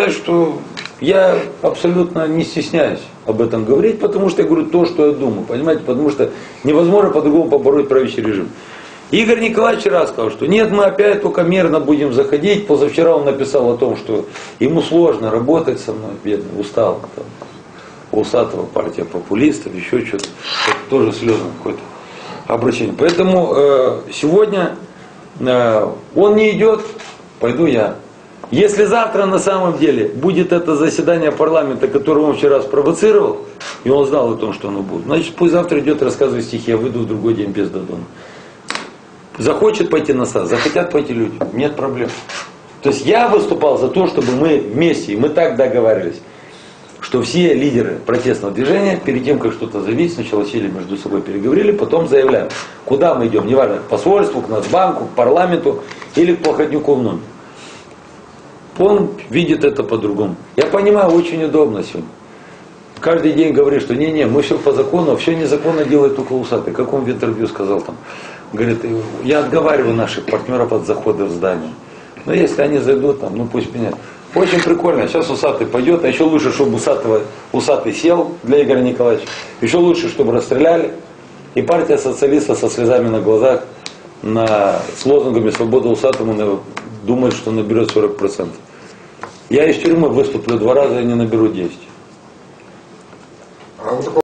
сказать, что я абсолютно не стесняюсь об этом говорить, потому что я говорю то, что я думаю, понимаете, потому что невозможно по-другому побороть правящий режим. Игорь Николаевич вчера сказал, что нет, мы опять только мирно будем заходить. Позавчера он написал о том, что ему сложно работать со мной, бедный, устал. Там, Усатого партия популистов, еще что-то. Тоже слезно какое-то обращение. Поэтому сегодня он не идет, пойду я. Если завтра на самом деле будет это заседание парламента, которое он вчера спровоцировал, и он знал о том, что оно будет, значит пусть завтра идет рассказывать стихи, я выйду в другой день без Додона. Захочет пойти на САС, захотят пойти люди, нет проблем. То есть я выступал за то, чтобы мы вместе, и мы так договаривались, что все лидеры протестного движения, перед тем, как что-то заявить, сначала сели между собой, переговорили, потом заявляют, куда мы идем, неважно, к посольству, к Нацбанку, к парламенту или к Плохотнюку в номер. Он видит это по-другому. Я понимаю, очень удобно сегодня. Каждый день говорит, что не-не, мы все по закону, а все незаконно делает только Усатый. Как он в интервью сказал там, говорит, я отговариваю наших партнеров от захода в здание. Но если они зайдут там, ну пусть меняют. Очень прикольно. Сейчас Усатый пойдет, а еще лучше, чтобы Усатый сел для Игоря Николаевича. Еще лучше, чтобы расстреляли. И партия социалистов со слезами на глазах с лозунгами «Свобода Усатому» думает, что наберет 40%. Я из тюрьмы выступлю 2 раза и не наберу 10.